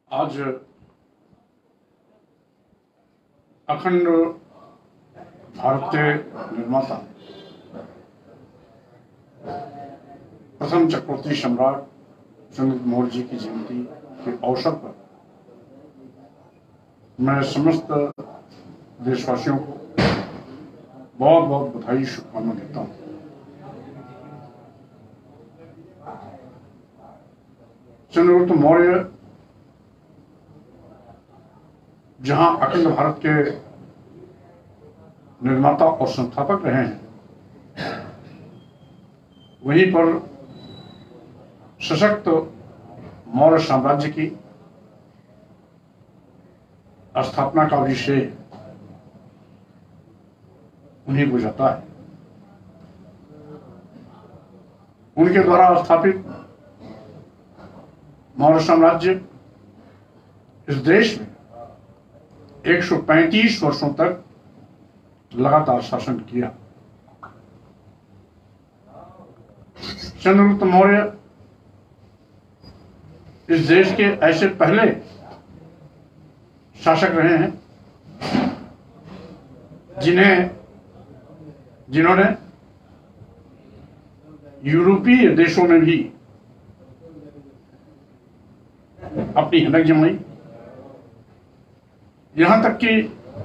आज अखंड भारत के निर्माता प्रथम चक्रवर्ती सम्राट चंद्रगुप्त मौर्य जी की जयंती के अवसर पर मैं समस्त देशवासियों को बहुत बहुत बधाई शुभकामना देता हूँ। चंद्रगुप्त मौर्य जहां अखंड भारत के निर्माता और संस्थापक रहे हैं, वहीं पर सशक्त मौर्य साम्राज्य की स्थापना का भी श्रेय उन्हीं को जाता है। उनके द्वारा स्थापित मौर्य साम्राज्य इस देश में 135 वर्षों तक लगातार शासन किया। चंद्रगुप्त मौर्य इस देश के ऐसे पहले शासक रहे हैं जिन्होंने यूरोपीय देशों में भी अपनी हनक जमाई। यहां तक कि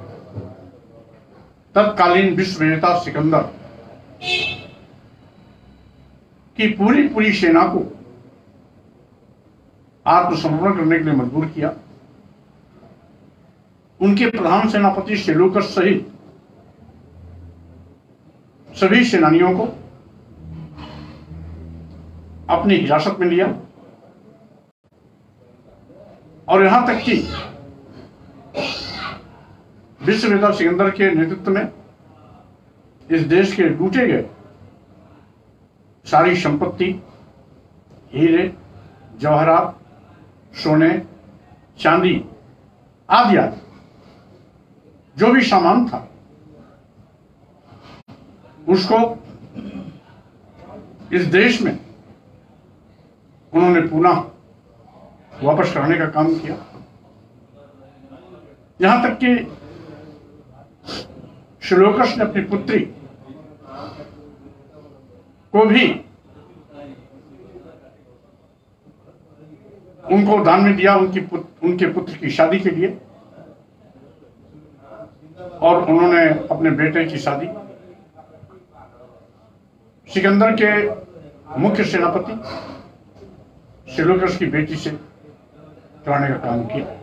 तत्कालीन विश्व विजेता सिकंदर की पूरी सेना को आत्मसमर्पण करने के लिए मजबूर किया। उनके प्रधान सेनापति सेल्यूकस सहित सभी सेनानियों को अपनी हिरासत में लिया और यहां तक कि विश्व विजेता सिकंदर के नेतृत्व में इस देश के लूटे गए सारी संपत्ति, हीरे जवाहरात, सोने, चांदी आदि जो भी सामान था, उसको इस देश में उन्होंने पुनः वापस करने का काम किया। यहां तक कि सेल्यूकस ने अपनी पुत्री को भी उनको दान में दिया उनके पुत्र की शादी के लिए, और उन्होंने अपने बेटे की शादी सिकंदर के मुख्य सेनापति सेल्यूकस की बेटी से कराने का काम किया।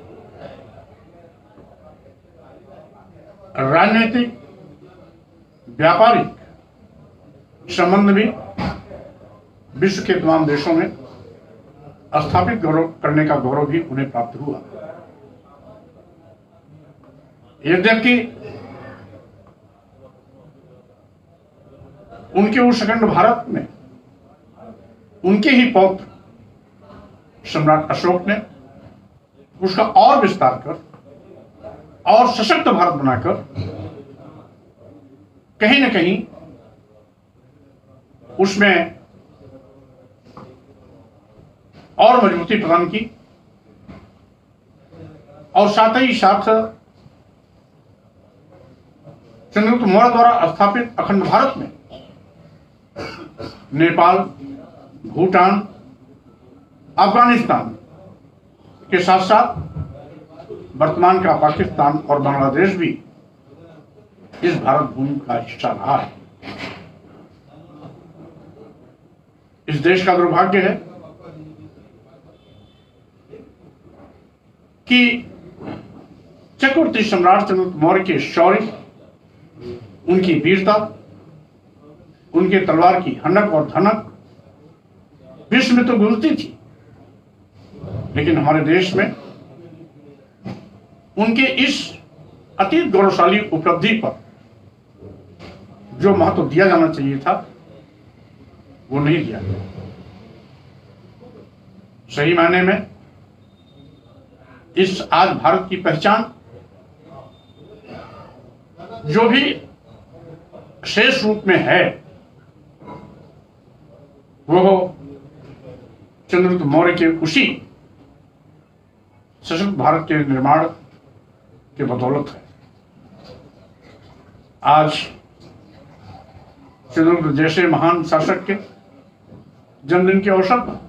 राजनीतिक व्यापारिक संबंध भी विश्व के तमाम देशों में स्थापित करने का गौरव भी उन्हें प्राप्त हुआ। यद्यपि उनके उस अखंड भारत में उनके ही पौत्र सम्राट अशोक ने उसका और विस्तार कर और सशक्त भारत बनाकर कहीं न कहीं उसमें और मजबूती प्रदान की, और साथ ही साथ चंद्रगुप्त मौर्य द्वारा स्थापित अखंड भारत में नेपाल, भूटान, अफगानिस्तान के साथ साथ वर्तमान का पाकिस्तान और बांग्लादेश भी इस भारत भूमि का हिस्सा रहा है। इस देश का दुर्भाग्य है कि चक्रवर्ती सम्राट चंद्रगुप्त मौर्य के शौर्य, उनकी वीरता, उनके तलवार की हनक और धनक विश्व में तो गुजरती थी, लेकिन हमारे देश में उनके इस अतीत गौरवशाली उपलब्धि पर जो महत्व दिया जाना चाहिए था, वो नहीं दिया गया। सही मायने में इस आज भारत की पहचान जो भी शेष रूप में है, वो चंद्रगुप्त मौर्य के उसी सशक्त भारत के निर्माण के बदौलत है। आज चंद्रगुप्त जैसे महान शासक के जन्मदिन के अवसर पर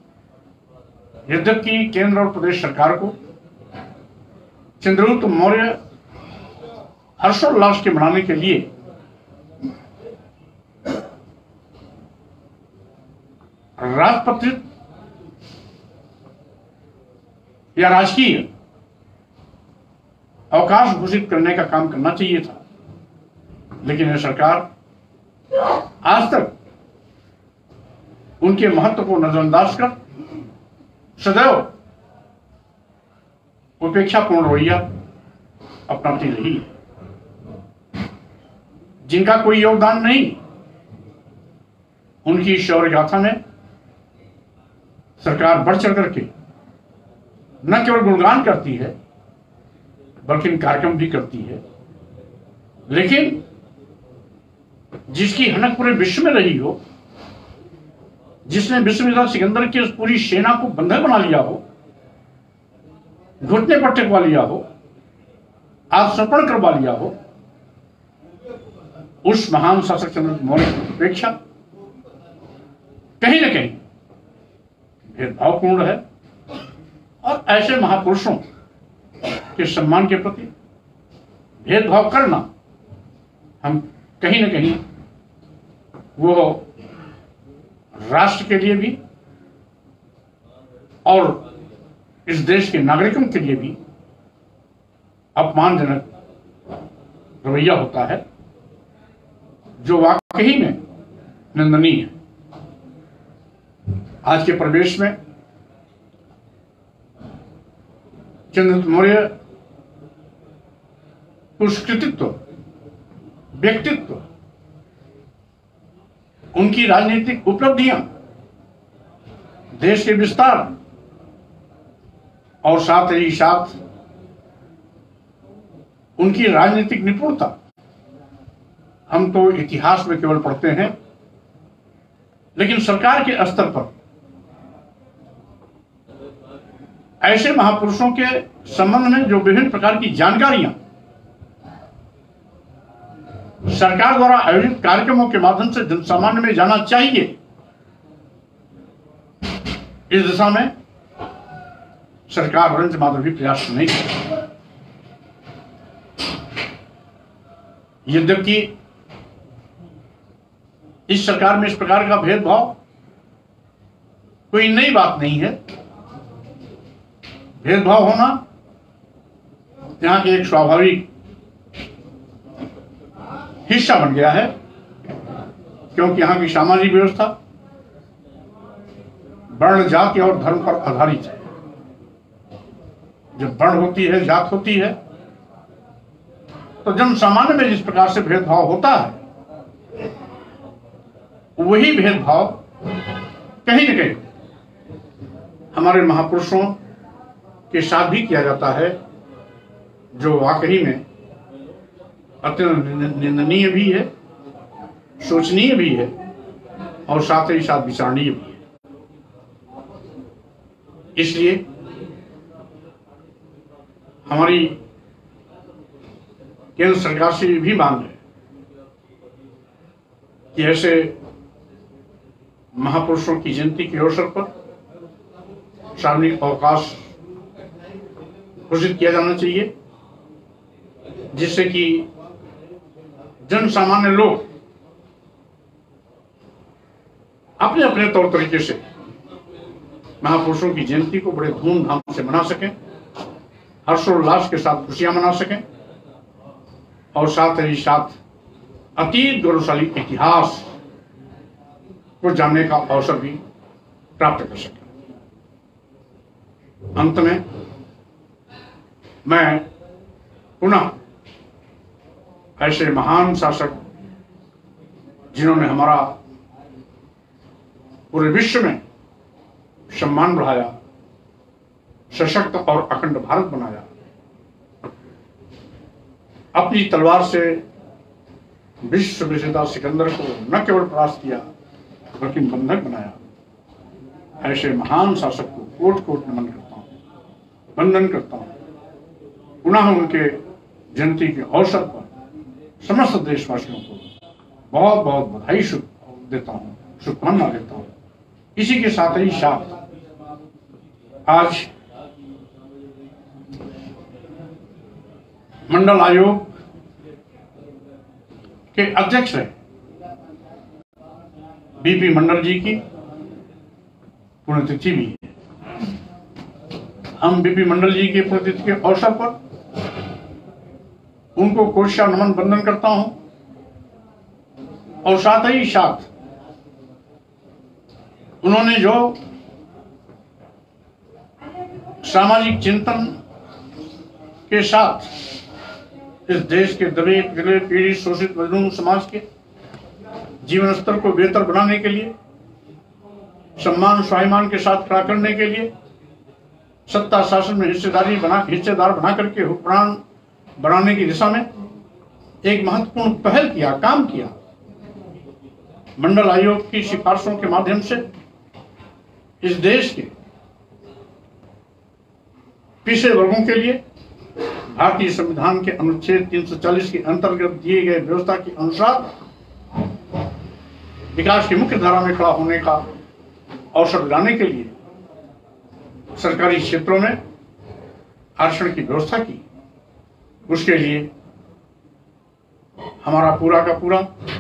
यद्यपि केंद्र और प्रदेश सरकार को चंद्रगुप्त मौर्य हर्षोल्लास के मनाने के लिए राजपत्रित या राजकीय अवकाश घोषित करने का काम करना चाहिए था, लेकिन यह सरकार आज तक उनके महत्व को नजरअंदाज कर सदैव उपेक्षापूर्ण रवैया अपनाती रही है। जिनका कोई योगदान नहीं, उनकी शौर्य गाथा में सरकार बढ़ चढ़ करके न केवल गुणगान करती है बल्कि कार्यक्रम भी करती है। लेकिन जिसकी हनक पूरे विश्व में रही हो, जिसने विश्वविजेता सिकंदर की उस पूरी सेना को बंधक बना लिया हो, घुटने पर टेकवा लिया हो, आत्मसमर्पण करवा लिया हो, उस महान शासक चंद्रगुप्त मौर्य की अपेक्षा कहीं न कहीं भेदभावपूर्ण है। और ऐसे महापुरुषों के सम्मान के प्रति भेदभाव करना हम कहीं न कहीं वो राष्ट्र के लिए भी और इस देश के नागरिकों के लिए भी अपमानजनक रवैया होता है, जो वाकई में निंदनीय है। आज के परिवेश में चंद्रगुप्त मौर्य कुछ कृतित्व, व्यक्तित्व, उनकी राजनीतिक उपलब्धियां, देश के विस्तार और साथ ही साथ उनकी राजनीतिक निपुणता हम तो इतिहास में केवल पढ़ते हैं, लेकिन सरकार के स्तर पर ऐसे महापुरुषों के संबंध में जो विभिन्न प्रकार की जानकारियां सरकार द्वारा आयोजित कार्यक्रमों के माध्यम से जनसामान्य में जाना चाहिए, इस दिशा में सरकार रंज मात्र भी प्रयास नहीं करती। यद्यपि इस सरकार में इस प्रकार का भेदभाव कोई नई बात नहीं है। भेदभाव होना यहाँ के एक स्वाभाविक हिस्सा बन गया है, क्योंकि यहाँ की सामाजिक व्यवस्था वर्ण, जाति और धर्म पर आधारित है। जब वर्ण होती है, जात होती है, तो जन सामान्य में जिस प्रकार से भेदभाव होता है, वही भेदभाव कहीं न कहीं हमारे महापुरुषों के साथ भी किया जाता है, जो वाकई में अत्यंत निंदनीय भी है, शोचनीय भी है और साथ ही साथ विचारणीय भी है। इसलिए हमारी केंद्र सरकार से भी मांग है कि ऐसे महापुरुषों की जयंती के अवसर पर सार्वजनिक अवकाश घोषित किया जाना चाहिए, जिससे कि जन सामान्य लोग अपने अपने तौर तरीके से महापुरुषों की जयंती को बड़े धूमधाम से मना सकें, हर्षोल्लास के साथ खुशियां मना सकें और साथ ही साथ अतीत गौरवशाली इतिहास को जानने का अवसर भी प्राप्त कर सकें। अंत में मैं पुनः ऐसे महान शासक जिन्होंने हमारा पूरे विश्व में सम्मान बढ़ाया, सशक्त और अखंड भारत बनाया, अपनी तलवार से विश्व विजेता सिकंदर को न केवल परास्त किया बल्कि बंधक बनाया, ऐसे महान शासक को कोट कोट नमन करता हूं। वंदन करता हूँ। पुनः उनके जयंती के अवसर पर समस्त देशवासियों को बहुत बहुत बधाई देता हूँ, शुभकामना देता हूँ। इसी के साथ ही साथ आज मंडल आयोग के अध्यक्ष है बीपी मंडल जी की पुण्यतिथि भी है। हम बीपी मंडल जी के पुण्यतिथि के अवसर पर उनको कोशिश नमन वंदन करता हूं और साथ ही साथ उन्होंने जो सामाजिक चिंतन के साथ इस देश के दबे पिघले पीड़ित शोषित मजलूम समाज के जीवन स्तर को बेहतर बनाने के लिए, सम्मान स्वाभिमान के साथ खड़ा करने के लिए, सत्ता शासन में हिस्सेदार बना करके हुक्मरान बनाने की दिशा में एक महत्वपूर्ण पहल किया, काम किया। मंडल आयोग की सिफारिशों के माध्यम से इस देश के पिछड़े वर्गों के लिए भारतीय संविधान के अनुच्छेद 340 के अंतर्गत दिए गए व्यवस्था के अनुसार विकास की मुख्य धारा में खड़ा होने का अवसर दिलाने के लिए सरकारी क्षेत्रों में आरक्षण की व्यवस्था की। उसके लिए हमारा पूरा का पूरा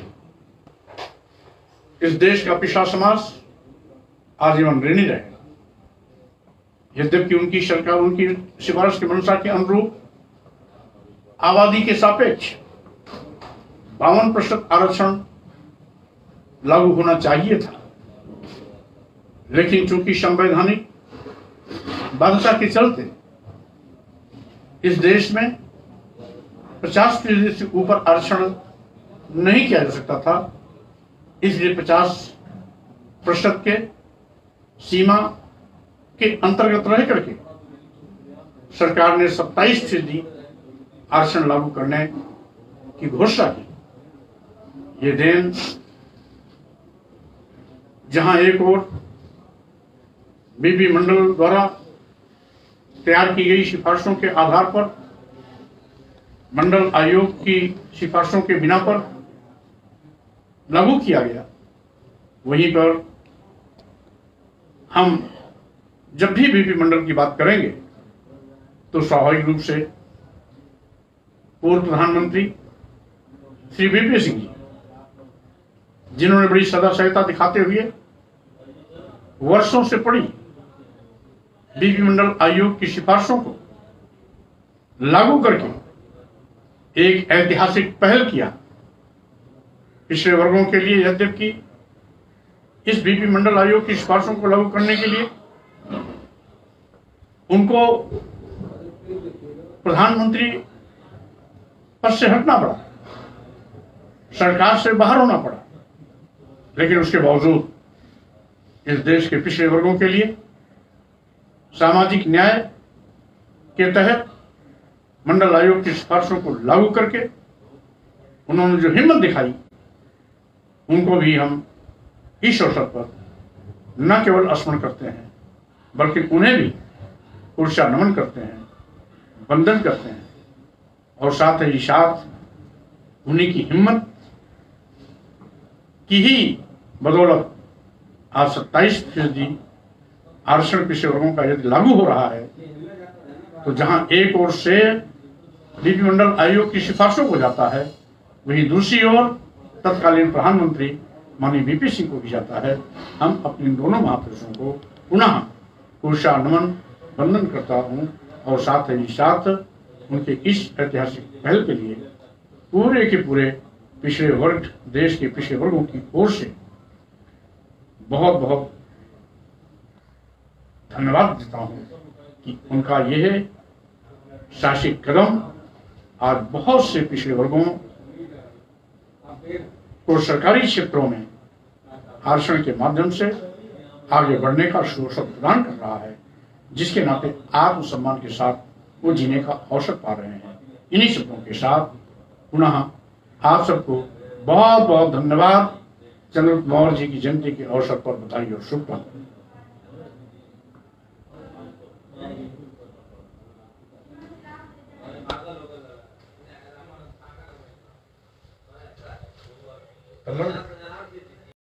इस देश का पिछड़ा समाज आजीवन ऋणी रहेगा। यद्यपि उनकी सरकार उनकी सिफारिश की मंशा के अनुरूप आबादी के सापेक्ष 52% आरक्षण लागू होना चाहिए था, लेकिन चूंकि संवैधानिक बाध्यता के चलते इस देश में 50% से ऊपर आरक्षण नहीं किया जा सकता था, इसलिए 50% के सीमा के अंतर्गत रह करके सरकार ने 27% आरक्षण लागू करने की घोषणा की। ये देन जहां एक ओर बीपी मंडल द्वारा तैयार की गई सिफारिशों के आधार पर मंडल आयोग की सिफारिशों के बिना पर लागू किया गया, वहीं पर हम जब भी बीपी मंडल की बात करेंगे तो स्वाभाविक रूप से पूर्व प्रधानमंत्री श्री वीपी सिंह जी, जिन्होंने बड़ी सदा सहता दिखाते हुए वर्षों से पड़ी बीपी मंडल आयोग की सिफारिशों को लागू करके एक ऐतिहासिक पहल किया पिछड़े वर्गों के लिए। यद्यपि इस बीपी मंडल आयोग की सिफारिशों को लागू करने के लिए उनको प्रधानमंत्री पद से हटना पड़ा, सरकार से बाहर होना पड़ा, लेकिन उसके बावजूद इस देश के पिछड़े वर्गों के लिए सामाजिक न्याय के तहत मंडल आयोग की सिफारिशों को लागू करके उन्होंने जो हिम्मत दिखाई, उनको भी हम इस अवसर पर न केवल स्मरण करते हैं बल्कि उन्हें भी ऊर्जा नमन करते हैं, वंदन करते हैं और साथ ही साथ उन्हीं की हिम्मत की ही बदौलत आज 27% आरक्षण पिछड़े वर्गों का यदि लागू हो रहा है, तो जहां एक ओर से बीपी मंडल आयोग की सिफारिशों को जाता है, वहीं दूसरी ओर तत्कालीन प्रधानमंत्री माननीय वीपी सिंह को भी जाता है। हम अपने दोनों महापुरुषों को पुनः ऊर्जा नमन वंदन करता हूं और साथ ही साथ उनके इस ऐतिहासिक पहल के लिए पूरे के पूरे पिछड़े वर्ग, देश के पिछड़े वर्गों की ओर से बहुत बहुत धन्यवाद देता हूं कि उनका यह शासिक कदम आज बहुत से पिछड़े वर्गों को सरकारी क्षेत्रों में आरक्षण के माध्यम से आगे बढ़ने का अवसर प्रदान कर रहा है, जिसके नाते आत्मसम्मान के साथ वो जीने का अवसर पा रहे हैं। इन्हीं शब्दों के साथ पुनः आप सबको बहुत बहुत धन्यवाद। चंद्रगुप्त मौर्य जी की जयंती के अवसर पर बधाई और शुभकामनाएं। कलर